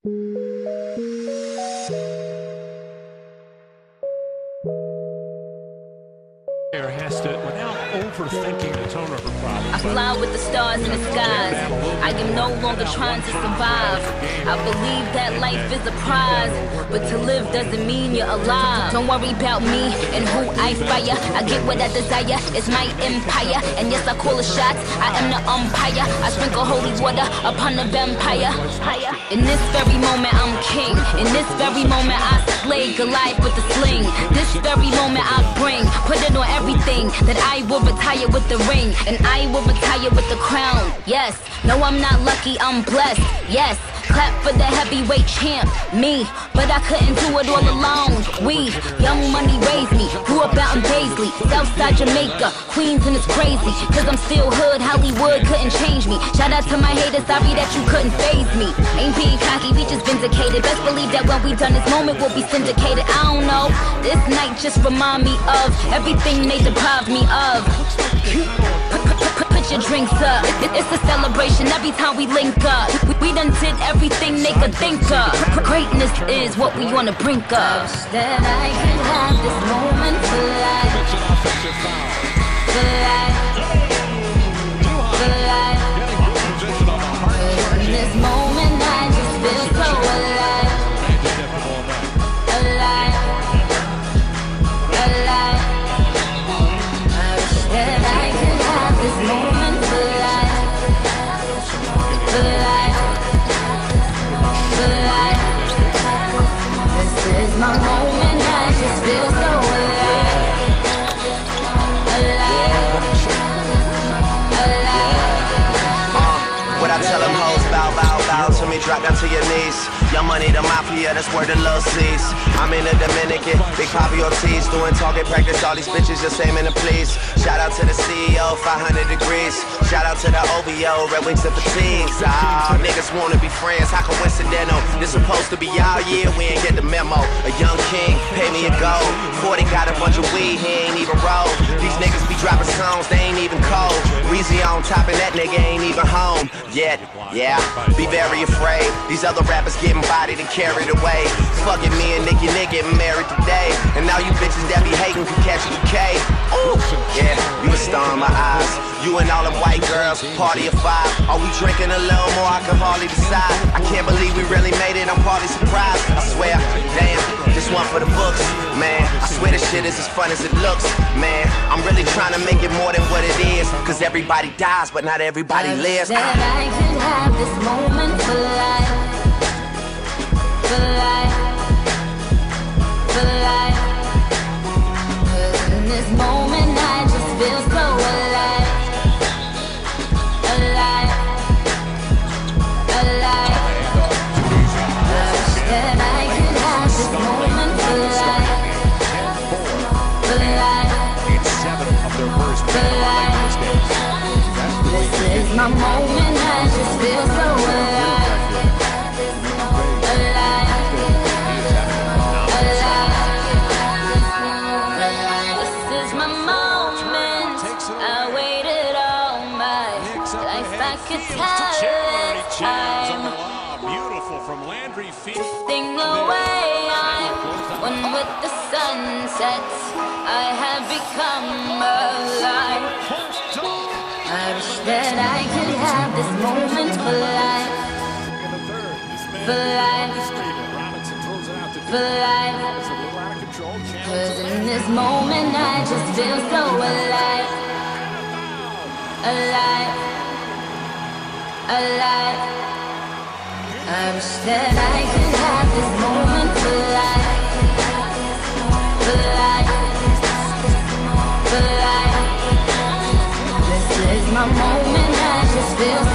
Has to, without overthinking the tone of her problem. I fly with the stars in the skies. I am no longer trying to survive. I believe that life is a prize, but to live doesn't mean you're alive. Don't worry about me and who I fire. I get what I desire, it's my empire. And yes, I call the shots, I am the umpire. I sprinkle holy water upon the vampire. In this very moment I'm king. In this very moment I slay Goliath with the sling. This very moment I bring, put it on everything, that I will retire with the ring, and I will retire with the crown. Yes, no, I'm not lucky, I'm blessed. Yes, clap for the heavyweight champ, me. But I couldn't do it all alone. We, young money raised me, grew up out in Paisley, Southside Jamaica, Queens, and it's crazy, cause I'm still hood, Hollywood couldn't change me. Shout out to my haters, sorry that you couldn't faze me. Ain't being cocky, we just vindicated. Best believe that when we done this moment we'll be syndicated. I don't know, this night just remind me of everything they deprived me of. Put your drinks up, it's a celebration every time we link up. We done did everything they could think of. Greatness is what we on the brink of. That I can have this moment for life, for life, for life. In this moment I just feel so alive, alive, alive. I wish that I could have this moment for life, for life, for life. This is my moment, I just feel so alive, alive, alive. What I tell them hoes, bow, bow, bow to me, drop down to your knees. Young money, the mafia, that's where the love sees. I'm in the Dominican, Big Papi Ortiz, doing target practice, all these bitches just aiming to please. Shout out to the CEO, 500 degrees. Shout out to the OVO, Red Wings and fatigues. Ah, niggas wanna be friends, how coincidental. This supposed to be all year, we ain't get the memo. A young king, pay me a gold. 40 got a bunch of weed, he ain't even roll. These niggas be dropping songs, they ain't even cold. Weezy on top and that nigga ain't even home yet. Yeah, be very afraid. These other rappers getting bodied and carried away. Fucking me and Nick getting married today. And now you bitches that be hating can catch a bouquet. Ooh, yeah, you a star in my eyes. You and all them white girls, party of 5. Are we drinking a little more? I can hardly decide. I can't believe we really made it, I'm partly surprised. I swear, damn, this one for the books. Man, I swear this shit is as fun as it looks. Man, I'm really trying to make it more than what it is. Cause everybody dies, but not everybody lives. That I could have this moment for life, for life, for life. Cause in this moment I just feel so alive, alive, alive. I wish that I could have this moment for life, for life, for life. This is my moment, I just feel so alive, alive, alive. This is my moment, I waited all my life, I could tell it's time. Beautiful from Landry Field. Drifting away, I'm one with the sunset. I have become alive. I wish that I could have this moment for life, for life, for life. Cause in this moment I just feel so alive, alive, alive. I wish that I could have this moment for life, for life, for life. This is my moment, I just feel so